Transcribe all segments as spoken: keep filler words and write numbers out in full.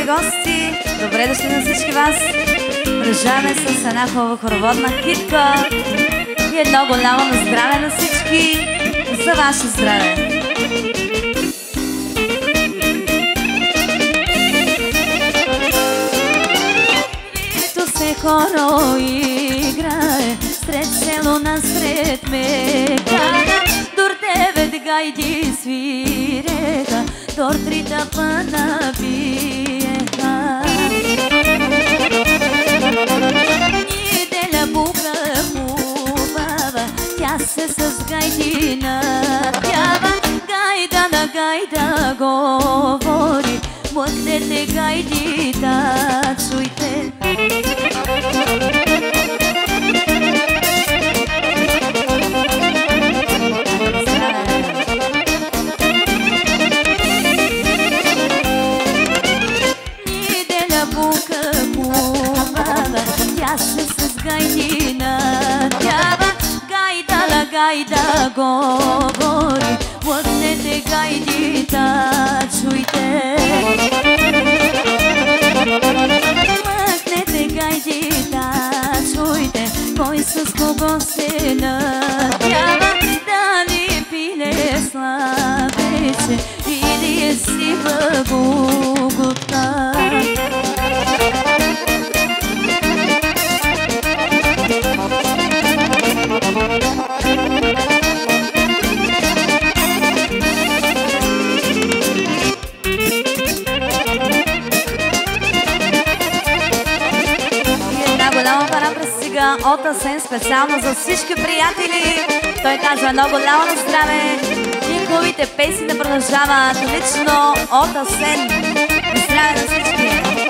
скъпи гости! Добре дошли на всички вас! Продължаваме с една хубава хороводна китка и едно голямо на здраве на всички! За ваше здраве! Вито се хоро играе, сред село насред мекана, дур девет гайди свиреха, дор три тъпа набиеха. Неделя бука хубава, тя се с гайди напява, гайда на гайда говори, млъкнете гайди да чуйте. Тя се с гайди напява, гайда на гайда говори, млъкнете гайди да чуйте. Млъкнете гайди да чуйте, кой с кого се напява, да ни пине слабече или е си благогодна. От Асен специално за всички приятели. Той казва едно голямо на здраве и хубавите песни да продължават лично от Асен. Здраве на всички!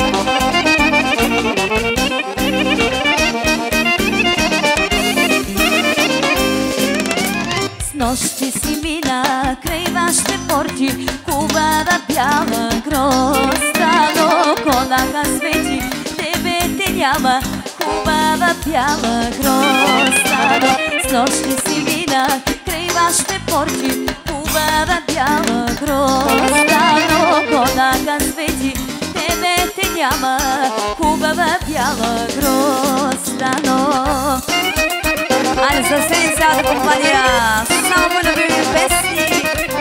С нощи си мина край вашите порти, хубава бяла грозда, но конака свети, тебе те няма. Хубава бяла грозда, с нощи си мина край вашите порти, хубава бяла грозда, но конака свети, тебе те няма. Хубава бяла грозда, но... Айде за Асен и цялата компания, само по-любими песни.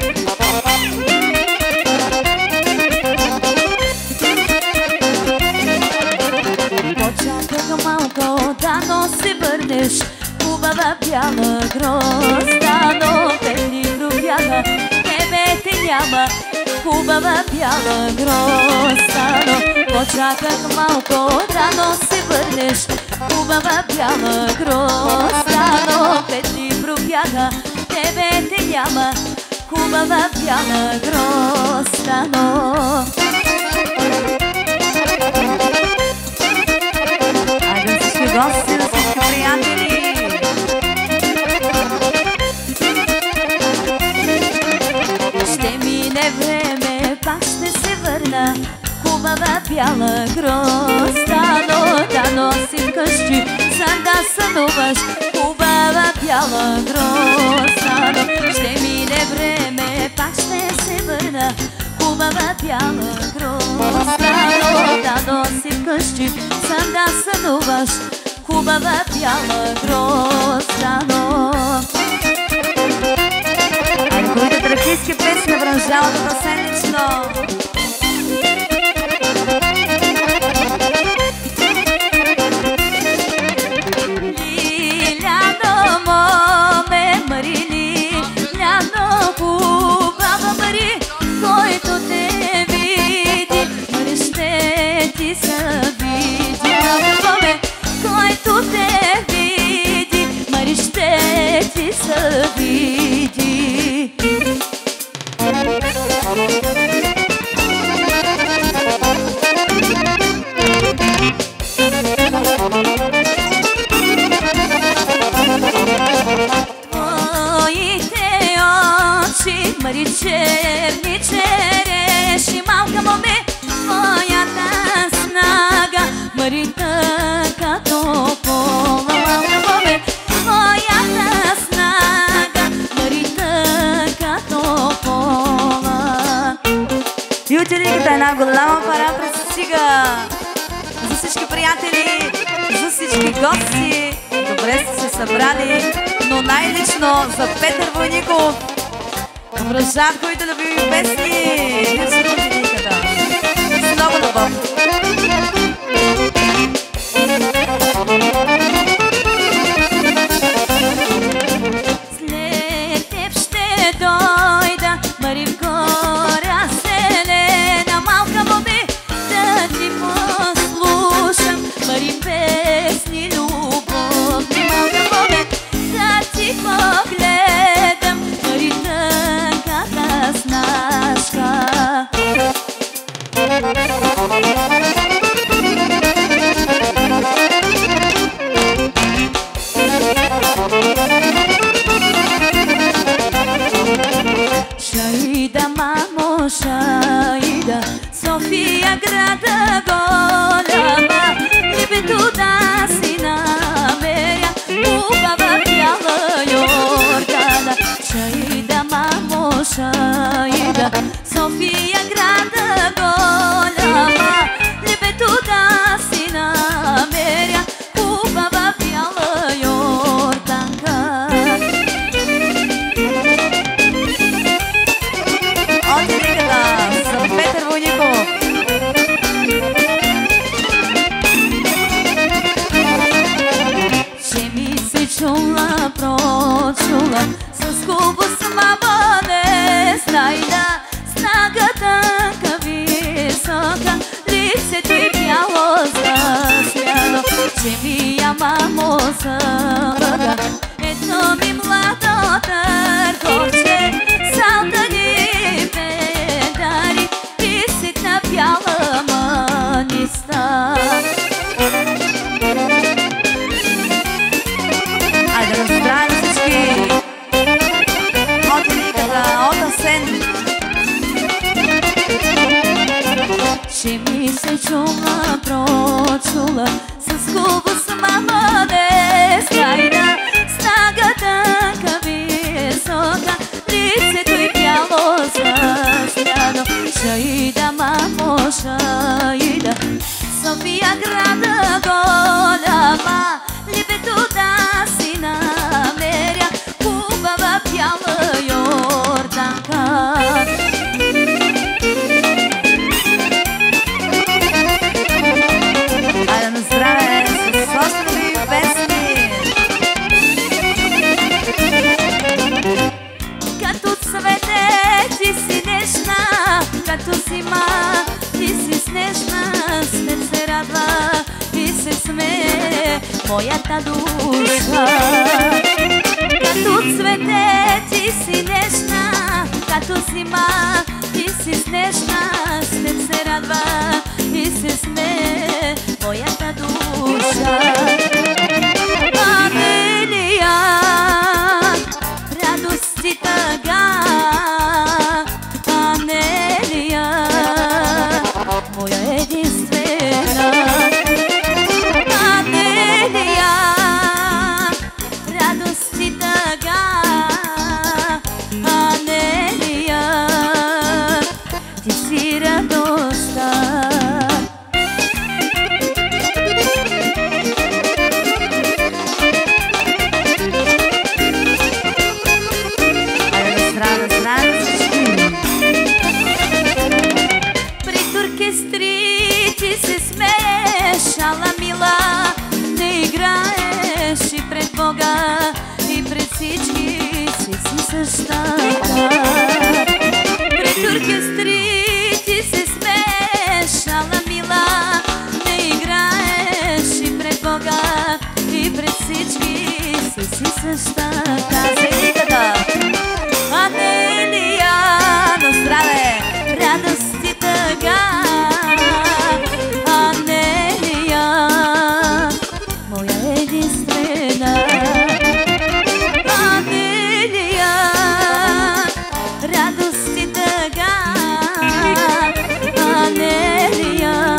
Малко да, но се върнеш, хубава бяла грозда, но петни грубяга, тебе те няма. Хубава бяла грозда, но почаках малко да, но се върнеш, хубава бяла грозда, но петни грубяга, тебе те няма. Хубава бяла грозда, но... Гости на всички приятели! Ще мине време, пак ще се върна, хубава бяла грозда, но да носи вкъщи, сам да сънуваш, хубава бяла грозда, но ще мине време, пак ще се върна, хубава бяла грозда, но да носи вкъщи, сам да сънуваш, хубава бяла грозда, но... Айде хубавите тракийски песни продължават от Асен лично. Лиляно моме Мари, Лиляно хубава Мари, който те види, Мари ще ти съвиди. Който те види, Мари ще ти съвиди. И учениката една голяма пара пристига. За всички приятели, за всички гости. Добре сте се събрали, но най-лично за Петър Войников. Обръщат, които любими песни. Не са учениката. С много любов. След теб ще дойда, Маринко разселена, малка моби да ти послушам, Марин песни любовни, малка моби да ти погледам, Марин тънката снашка. Шаида, мамо, Шаида, София града голяма, небето да си намеря, хубава бяла Йордана. Шаида, мамо, Шаида, София града голяма, небето да си намеря, хубава бяла Йорданка. Петър Войников. Че ми се чула, прочула, с хубо слава не знайда, снагата ка висока, лицето й бяло засмяло. Че ми я, мамо, залъга, едно ми младо търговче, салта ни педари, на бяла маниста. Айде да здравим всички от великата, от Асен. Че ми се чула, прочула, с хубо мама не знайда, снагата ка висока, лицето й бяло засмяно. Шаида, мамо, Шаида, София града голяма, небето да си намеря, хубава бяла Йорданка. Айде на здраве с острови песни. Като цвете ти си нежна, като зима ти си снежна, снег се радва и се смее моята душа. Като цвете ти си нежна, като зима ти си снежна, снег се радва и се смее моята душа. Анелия, радост и тъга, Анелия, моя единствена. Анелия, радост и тъга, Анелия, ти си радостта. Шала мила, не играеш и пред Бога, и пред всички си си същата. Пред оркестри ти се смееш, шала мила, не играеш и пред Бога, и пред всички си си същата. Зеликата, Анелия, на здраве, радост и тъга. Моя единствена. Анелия, радост и тъга, Анелия,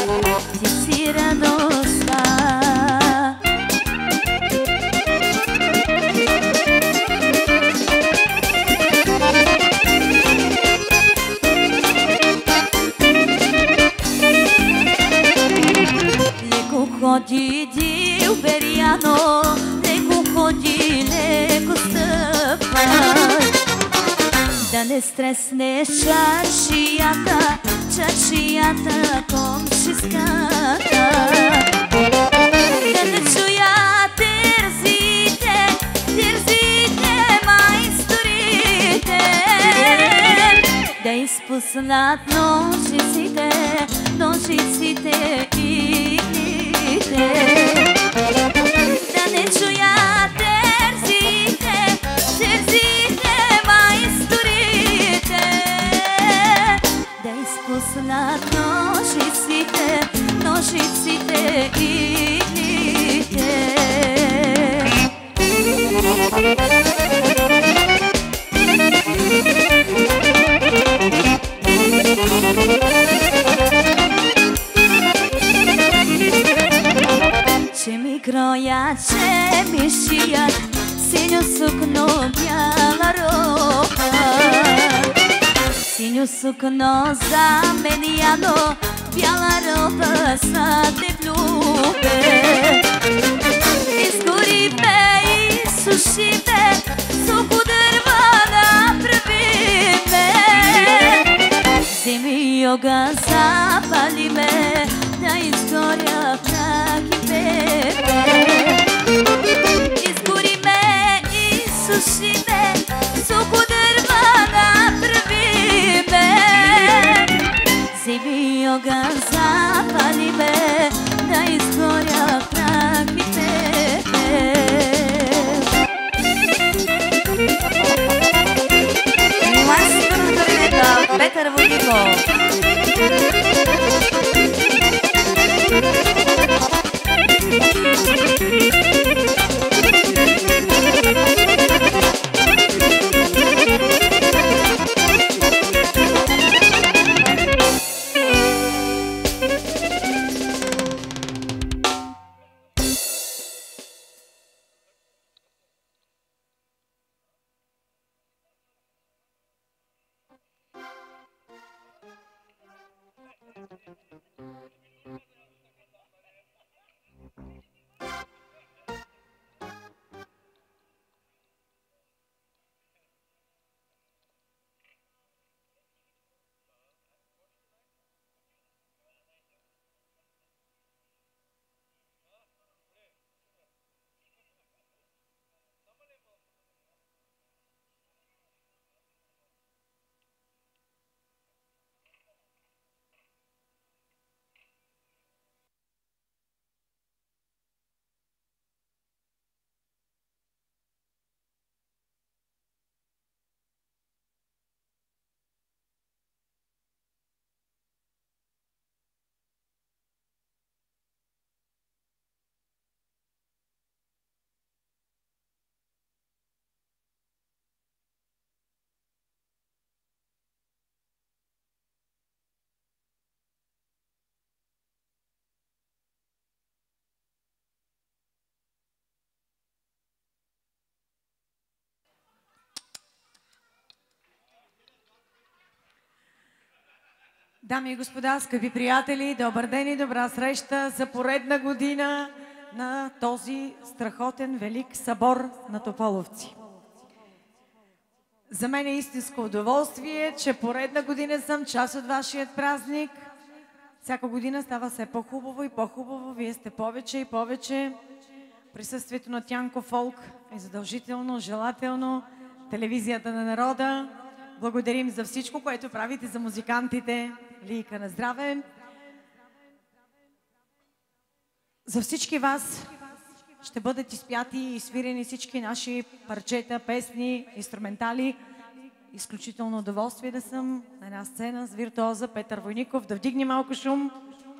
ти си радостта. ходи дилберяно, леко ходи, леко стъпвай. Да не стреснеш чашията, чашията комшиската. Да не чуя дързите, дързите майсторите. Да изпуснат ножиците, ножиците иглите. Да не чуя дързите, дързите майсторите. Да изпуснат ножиците, ножиците иглите. Че ми кроят, че ми шият синьо сукно, бяла роба. Синьо сукно заменяно, бяла роба са те влюбе. Изгори ме и суши ме, суко дърва направи ме. Вземи йога, запали ме, да изгоря прах и пепе. Изгори ме и суши ме, суко дърва направи ме. Вземи йога, запали ме, да изгоря прах и пепе. Майстор дървета, Петър Войников. Дами и господа, скъпи приятели, добър ден и добра среща за поредна година на този страхотен велик събор на тополовци. За мен е истинско удоволствие, че поредна година съм част от вашият празник. Всяка година става все по-хубаво и по-хубаво. Вие сте повече и повече. Присъствието на Тянко Фолк е задължително, желателно. Телевизията на народа. Благодарим за всичко, което правите за музикантите. Лийка на здраве! За всички вас ще бъдат изпяти и свирени всички наши парчета, песни, инструментали. Изключително удоволствие да съм на една сцена с виртуоза Петър Войников. Да вдигне малко шум.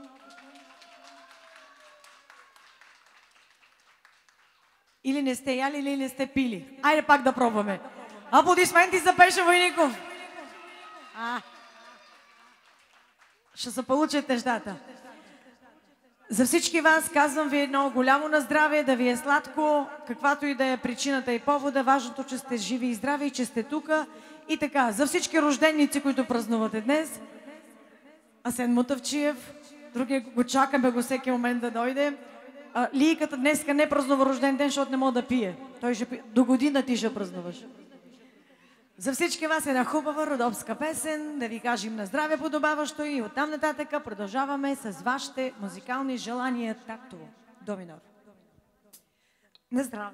Или не сте яли, или не сте пили. Айде пак да пробваме. Аплодисменти за Пеша Войников! А, ще се получат нещата. За всички вас казвам ви едно голямо на здраве, да ви е сладко, каквато и да е причината и повода. Важното, че сте живи и здрави и че сте тука. И така, за всички рожденици, които празнувате днес, Асен Мутавчиев, другия го чакаме го всеки момент да дойде. А, Лийката днеска не празнува рожден ден, защото не мога да пие. Той ще пие. До година ти ще празнуваш. За всички вас е една хубава родопска песен, да ви кажем на здраве подобаващо и оттам нататък продължаваме с вашите музикални желания тактово. До минор. На здраве!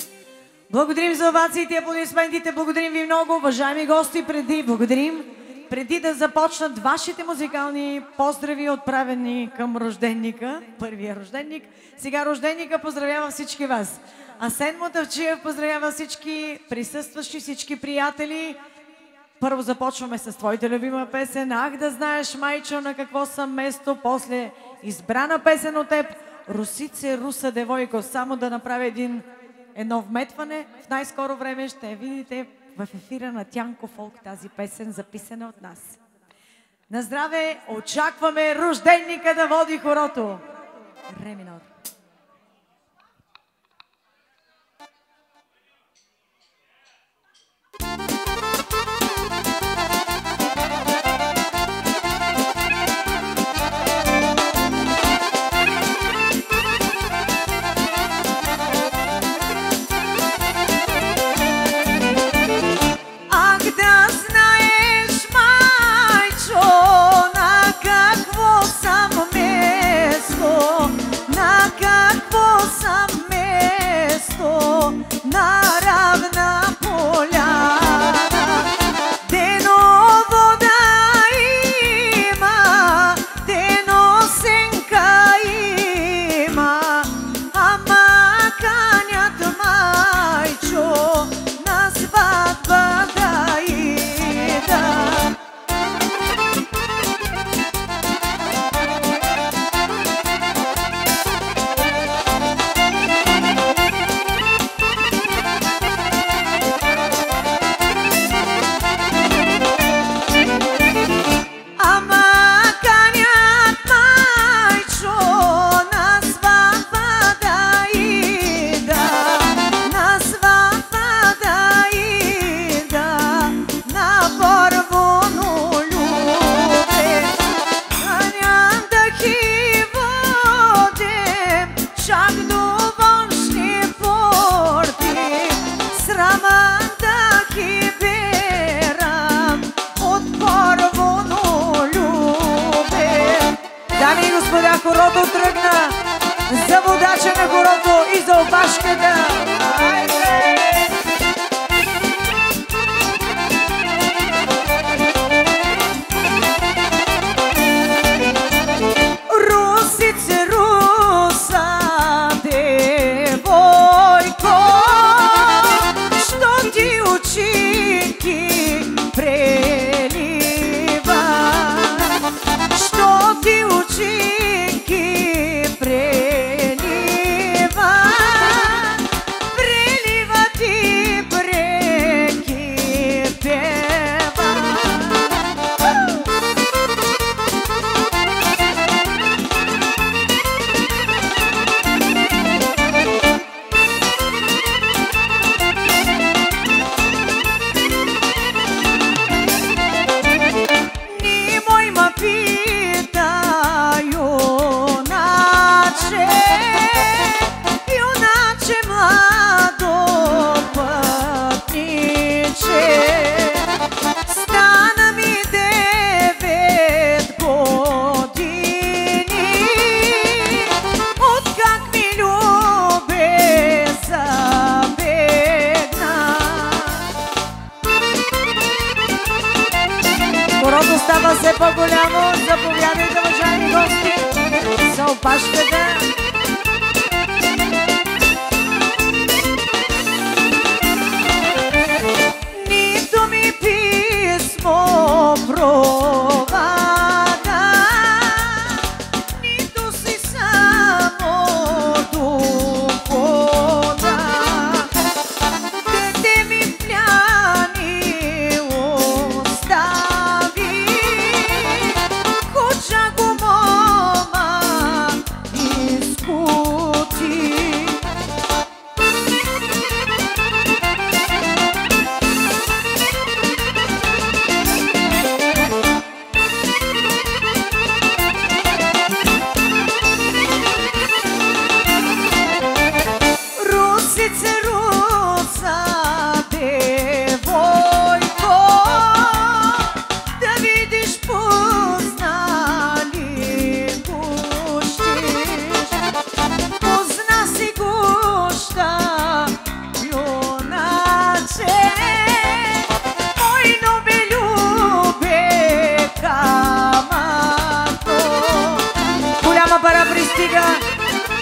Благодарим за овациите и аплодисментите. Благодарим ви много, уважаеми гости. Преди благодарим. преди да започнат вашите музикални поздрави, отправени към рожденника, първия рожденник, сега рожденника поздравява всички вас. Асен Мутавчиев поздравява всички присъстващи, всички приятели. Първо започваме с твоята любима песен "Ах да знаеш, майчо, на какво съм место", после избрана песен от теб "Русице, руса девойко". Само да направя един, едно вметване. В най-скоро време ще видите в ефира на Тянко Фолк тази песен, записана от нас. На здраве, очакваме рожденника да води хорото. Ре минор. Хорото тръгна за водача на хорото и за опашката. Русице, руса девойко, що ти очинки прелива, що ти очинки прелива,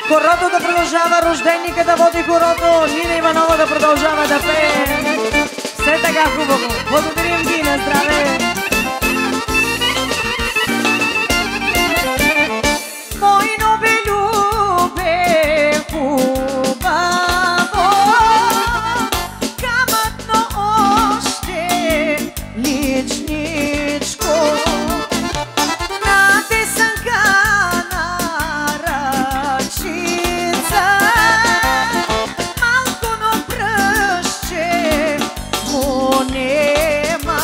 Хорото да продължава, рожденника да води хорото, Нина Иванова да продължава да пее. Все така хубаво. Благодарим ви, на здраве! Мойно бе любе хубаво, камътно още личничко, на тесанка на ръчица, малко но пръще му нема.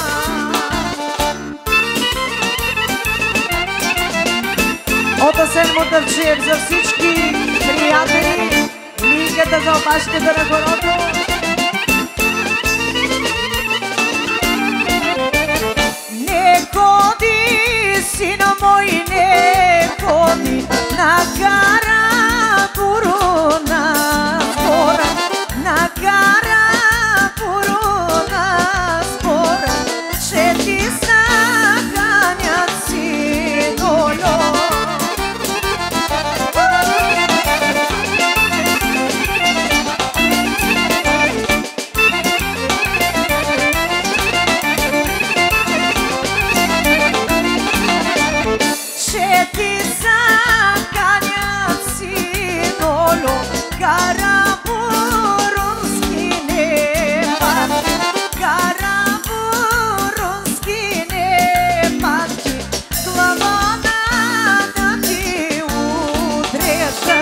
От Асен Мутавчиев за всички приятели, лигата за опашката на хорото. Не ходи, сина мой, не ходи на Карапуру на спора, на Карапуру на спора, ще ти саханят синоло. Ще ти заканят синоло, Карапурунски не пати, Карапурунски не пати, главата да ти удрежа.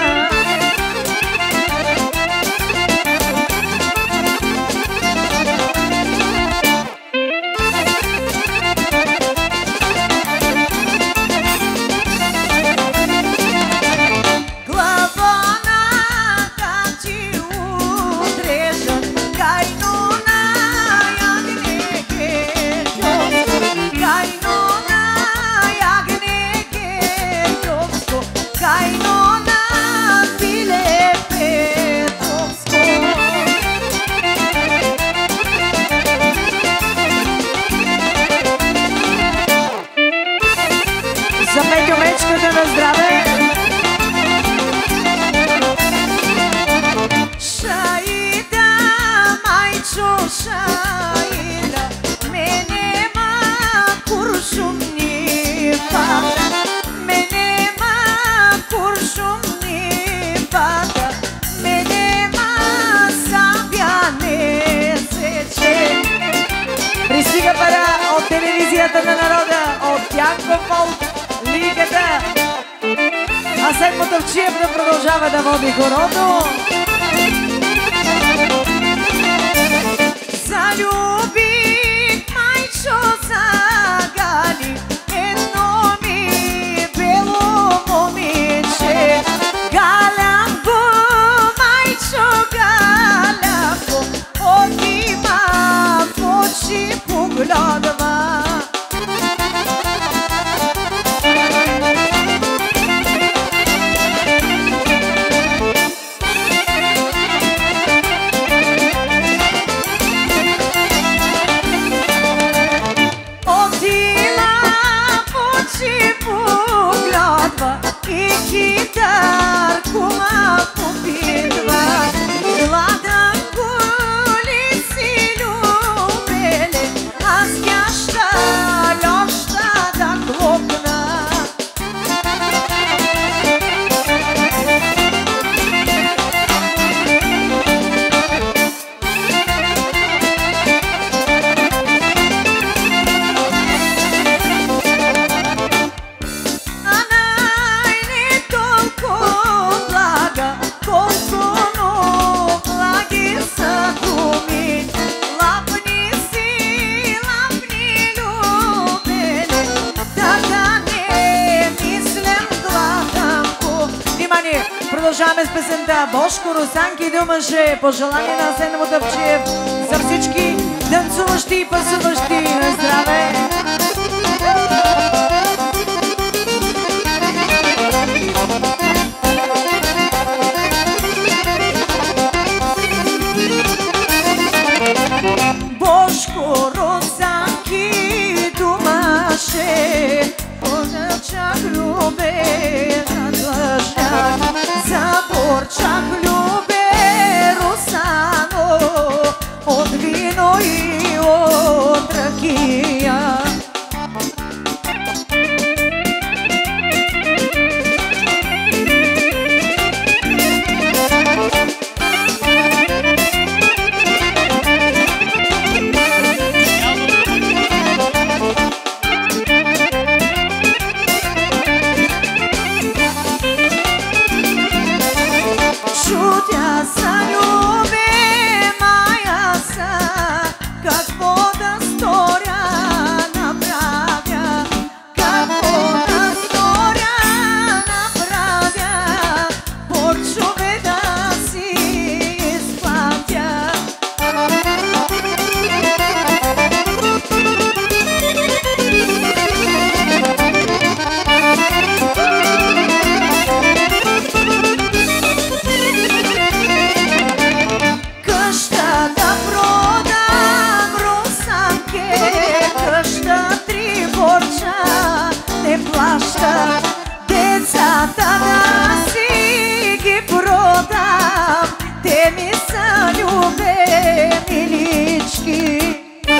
На здраве! Шаида, майчо, шаида, мене ма куршум ни пада, мене ма куршум ни пада, мене ма сабя не сече. Пристига пара от телевизията на народа, от Янко Фолк, лигата. Асен Мутавчиев да продължава да води хорото. Залюбих, майчо, загали едно ми бело момиче. Галямко, майчо, галямко, отима в очи погледва. И китарку ма попитва, гладам коли си любеле, аз тяща льоща да клопна. Продължаваме с песента Бошко Русанки думаше, пожелание на Асен Мутавчиев за всички танцуващи и пъсуващи. На здраве! Бошко Русанки думаше, позначах любе на длъжняк. Борчак любе Русано от вино и от ракия. Чудя са любимая са, какво да сторя направя, какво да сторя направя, почове да си изплатя. Къща да продам, Русанке, къща три борча не плаща, децата да си ги продам, те ми са любимилички.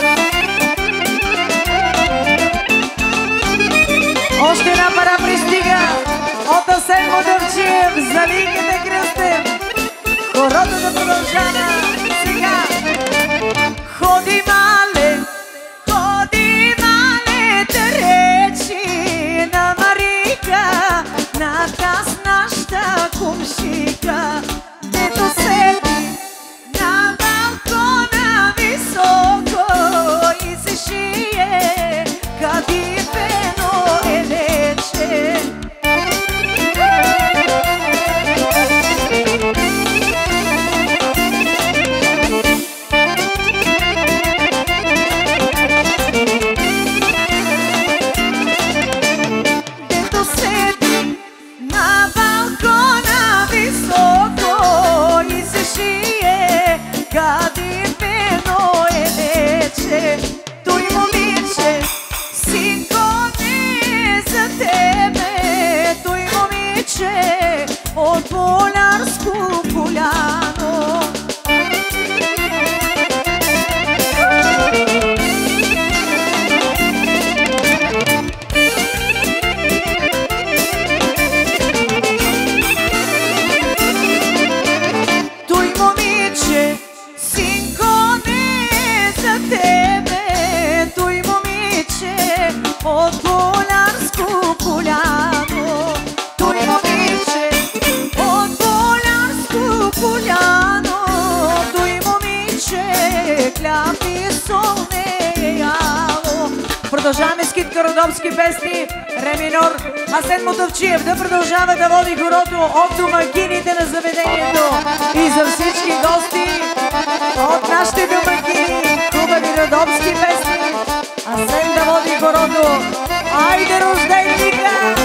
Още една пара пристига от Асен Мутафчиев, залийките кръстем. Хорото да продължава сега. Ходи мале, ходи мале, те речи на Марика, на таз нашата кумшика, дето седи на балкона високо и се шие кадифено елече. Кадифено елече, той момиче, синко не за тебе, той момиче от Полярско поляно. Той момиче, синко не за тебе, той момиче от Полярско поляно. Той момиче от Полярско поляно, той момиче хляб и сол не е яло. Продължаваме с Китка Родопски песни, ре минор. Асен Мутафчиев да продължава да води хорото от домакините на заведението и за всички гости от нашите домакини, хубави родопски песни. Асен да води хорото. Айде, рожденника!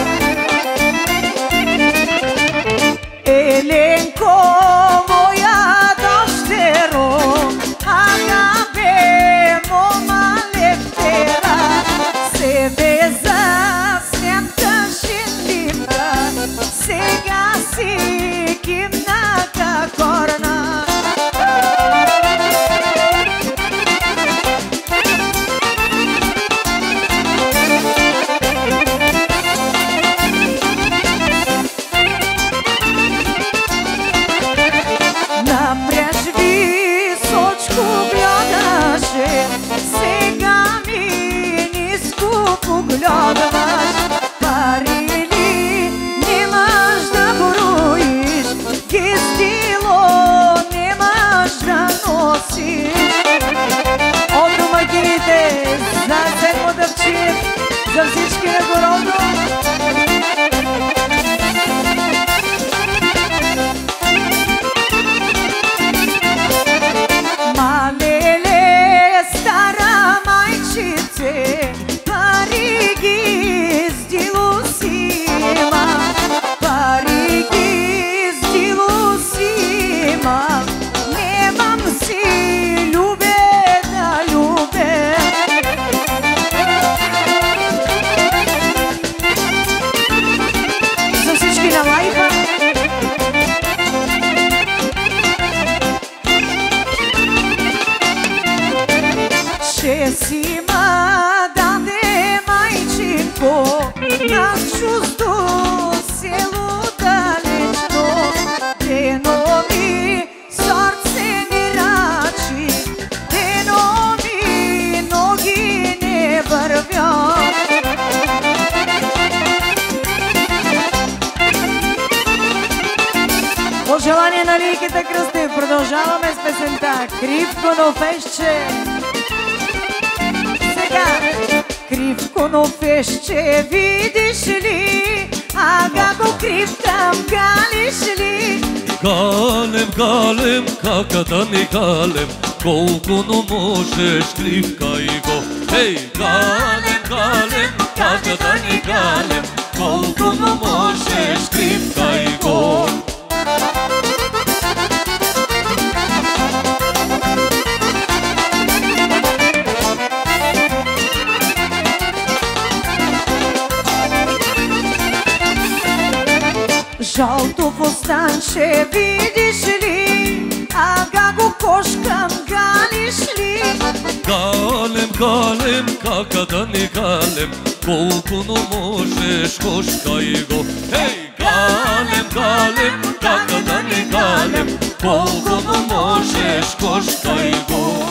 Еленко, моя дъщеро, агаве, мома левтера, се беза снята шинлипка, сега си кимната корна. Напряж височко гледаше, сега ми ниско погледваш. Пари ли немаш да броиш, гестило немаш да носиш. От домакините за Асен Мутафчиев, за всички на горото. Малеле, стара майчице, пари ги здило си има, пари ги здило си има, немам си пожелание на Ликите Кръстев. Продължаваме с песента Кривко нофещче. Сега. Кривко нофещче, видиш ли, ага го кривкам, галиш ли? Галем, галем, кака да ни галем, колко но можеш, кривкай го. Ей, галем, галем, кака да ни галем, колко но можеш, кривкай го. Жълто фустанче, видиш ли, ага го кошкам, галиш ли? Галем, галем, кака да ни галем, колко но можеш, кошкай го. Ей, галем, галем, кака да ни галем, колко но можеш, кошкай го.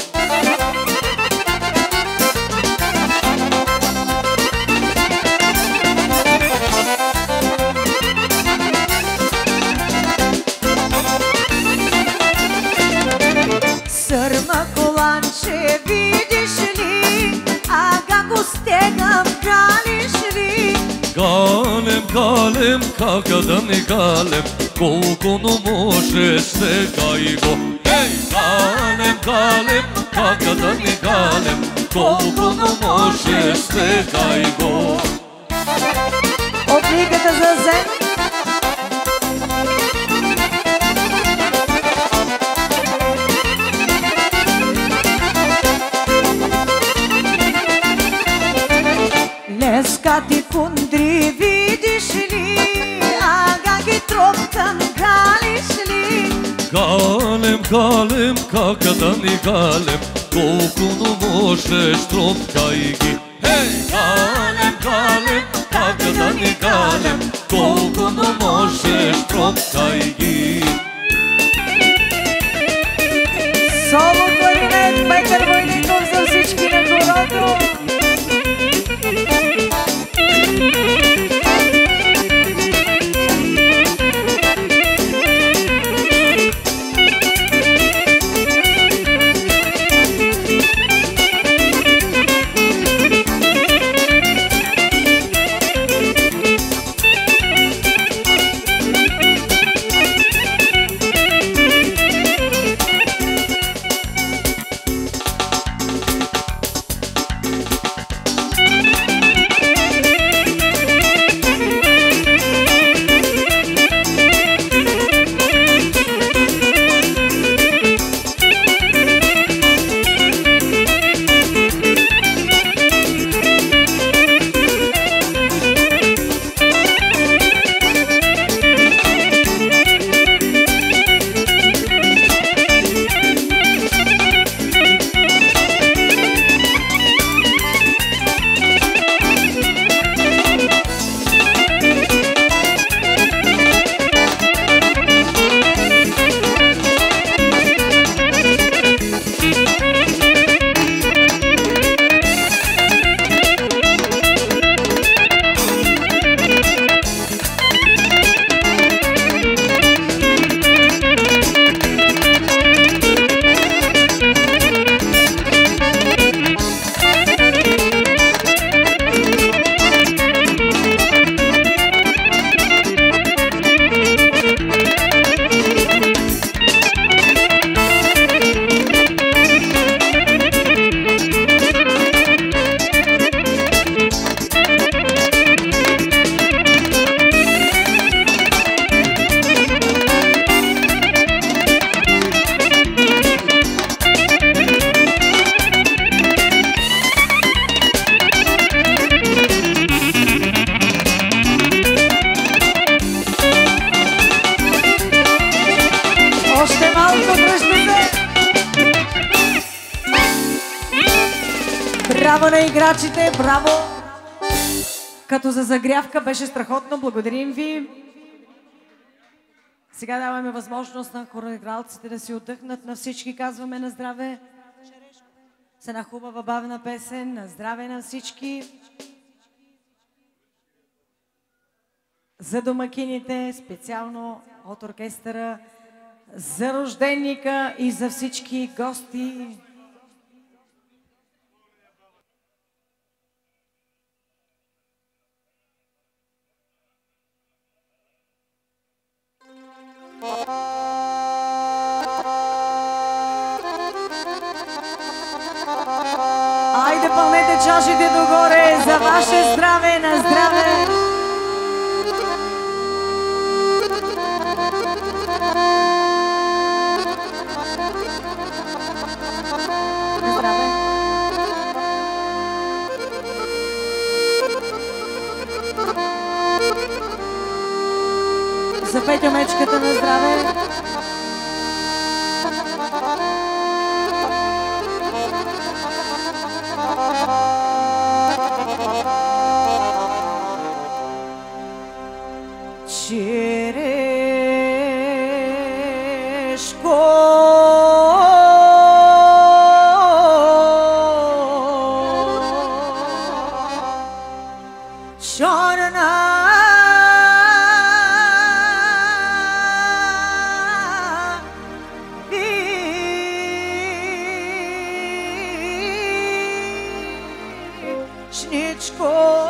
Сърма коланче, видиш ли, ага го стегам, галиш ли? Галем, галем, кака да ни галем, колко но можеш, стегай го. Ей, галем, галем, кака да ни галем, колко но можеш, стегай го. От Ликата за Зен. Леска ти фундри, видиш ли, ага ги троптам, галиш ли? Галем, галем, кака да ни галем, колко но можеш, тропкай ги. Ей, галем, галем, кака да ни галем, колко но можеш, тропкай ги. Соло кларинет, Петър Войников за всички на хорото. Браво на играчите, браво! Като за загрявка беше страхотно, благодарим ви. Сега даваме възможност на хореографците да си отдъхнат. На всички казваме на здраве. С една хубава бавна песен. На здраве на всички. За домакините специално от оркестъра за рожденника и за всички гости. Айде, пълнете чашите догоре за ваше здраве, на здраве! На здраве! За Петя Мечката на здраве! Черешко черна вишничко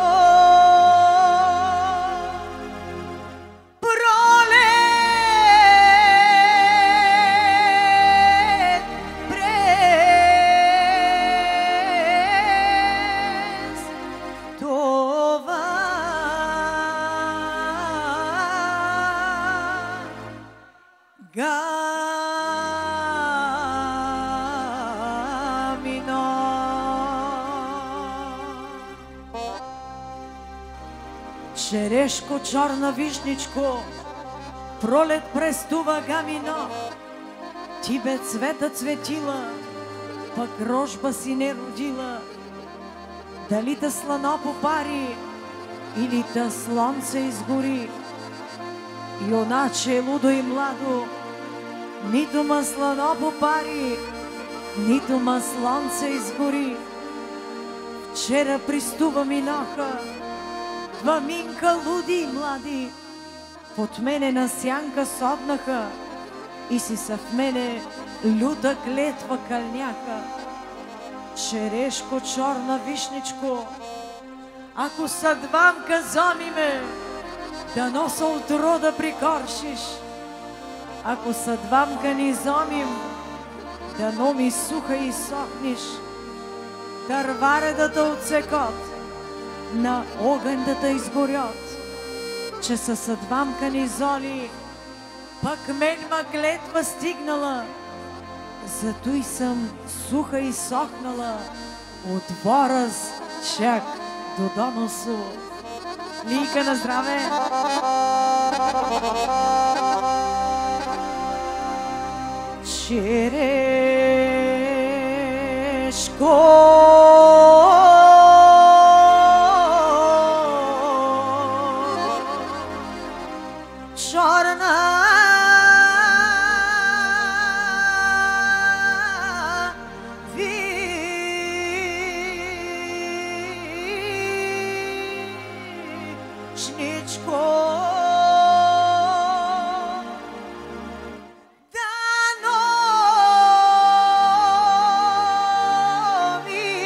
Черешко, черна вишничко, пролет престува гамино. Ти бе цвета цветила, пък рожба си не родила. Дали та слано попари, или та слънце изгори. Юначе лудо и младо, нито ма слано попари, нито ма слънце изгори. Вчера пристува минаха два минка луди и млади, под мене на сянка соднаха и си са в мене люта клетва кълняха. Черешко, черна вишничко, ако съдбамка зоми ме, да носа утро да прикоршиш. Ако съдбамка ни зомим, да но ми суха и сохниш. Търваредата отсекот, на огън да те изгорят, че със съдбамка ни золи, пък мен ма клетва стигнала, зато и съм суха и сохнала, от воръз чак до доносу. Лийка на здраве! Черешко черна вишничко, дано ми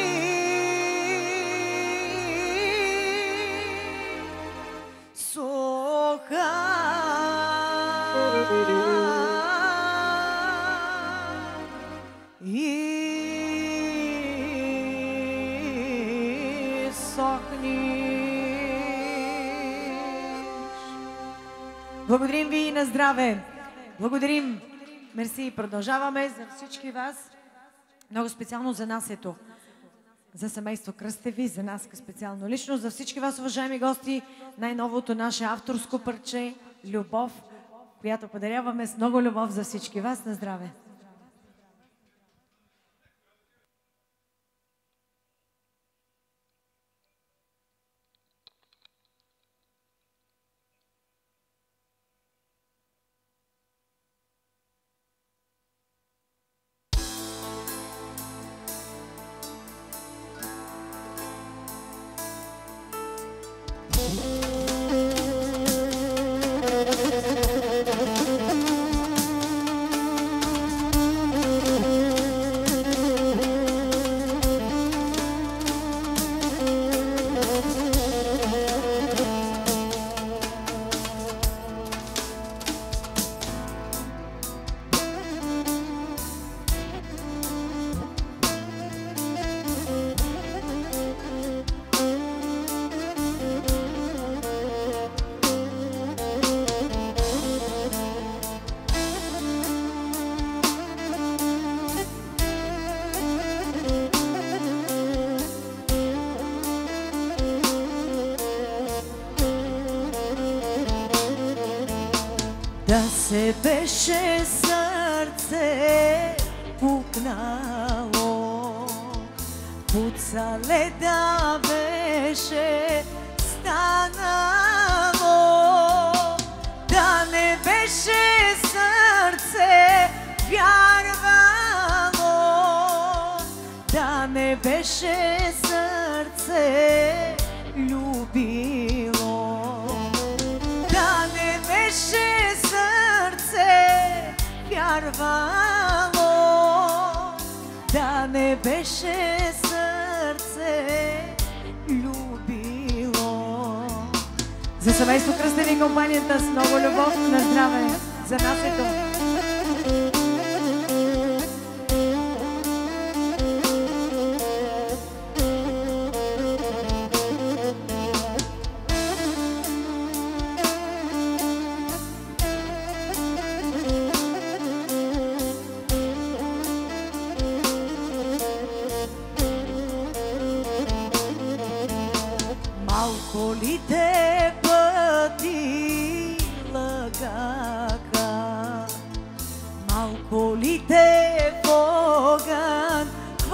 суха и сохниш. Благодарим ви и на здраве. Благодарим. Мерси. Продължаваме за всички вас. Много специално за нас ето. За семейство Кръстеви, за нас специално лично, за всички вас, уважаеми гости, най-новото наше авторско парче "Любов", която подаряваме с много любов за всички вас. На здраве! се беше сърце пукнало, пуцале да беше станало, да не беше сърце вярвало, да не беше сърце любило, да не беше сърце вярвало, да не беше сърце любило. За семейство Кръстеви компанията с много любов, на здраве, за нас е това. Малко ли те пъти лъгаха, малко ли те в огън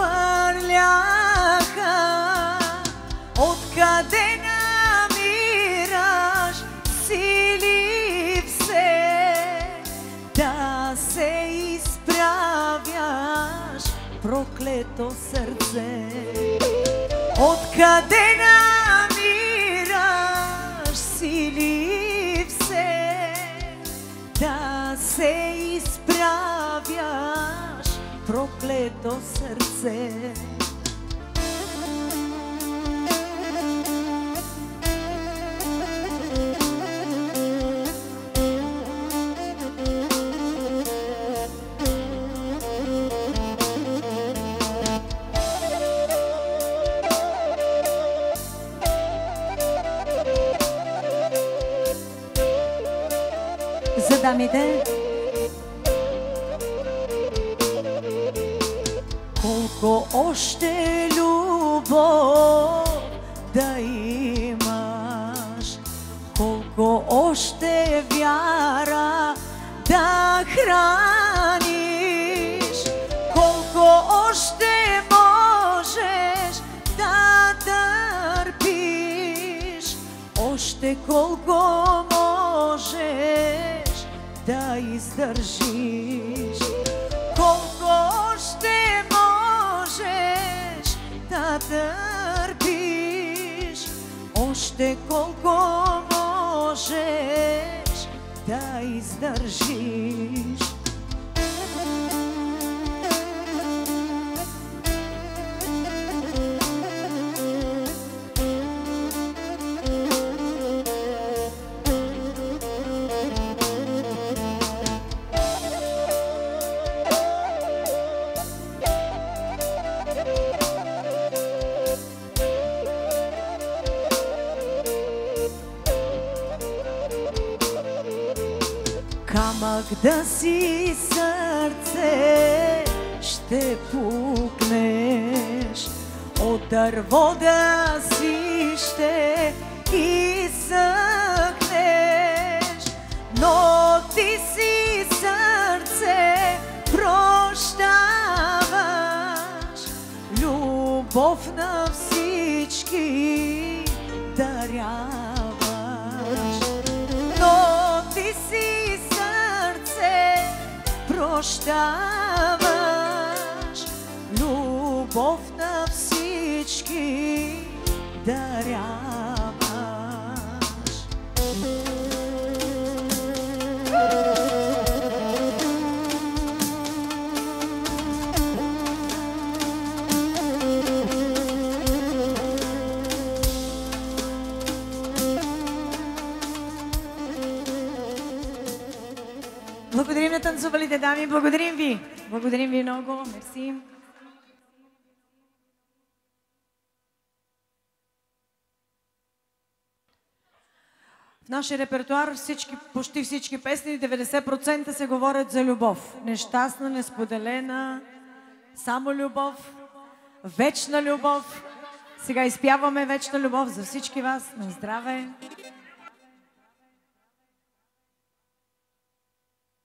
хвърляха, откъде намираш сили все да се изправяш, проклето сърце? Откъде намираш сили все да се изправяш, проклето сърце? За дамите. Колко още любов да имаш, колко още вяра да храниш, колко още можеш да търпиш, още колко можеш да издържиш, колко още можеш да търпиш, още колко можеш да издържиш. Камък да си сърце ще пукнеш, от дърво да си ще изсъхнеш, но ти си сърце прощаваш, любов на всички даряваш, но ти си прощаваш, любов на всички даряваш. Благодарим на танцувалите дами, благодарим ви. Благодарим ви много, мерси. В нашия репертуар всички, почти всички песни, деветдесет процента се говорят за любов. Нещастна, несподелена, само любов, вечна любов. Сега изпяваме вечна любов за всички вас. На здраве!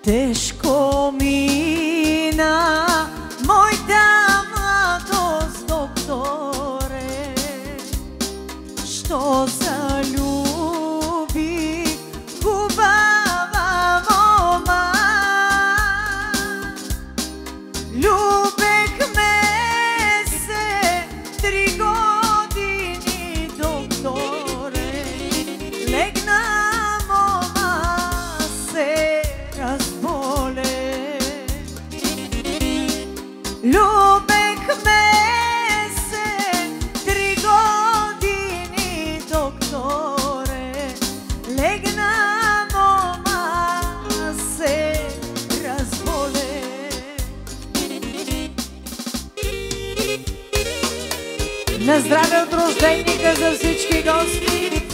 Тежко мина моята младост, докторе, що залюбих хубава мома. Любехме се три години, докторе, легна мома се разболе. Любехме се три години, докторе, легна мома се разболе. На здраве от рожденика за всички гости!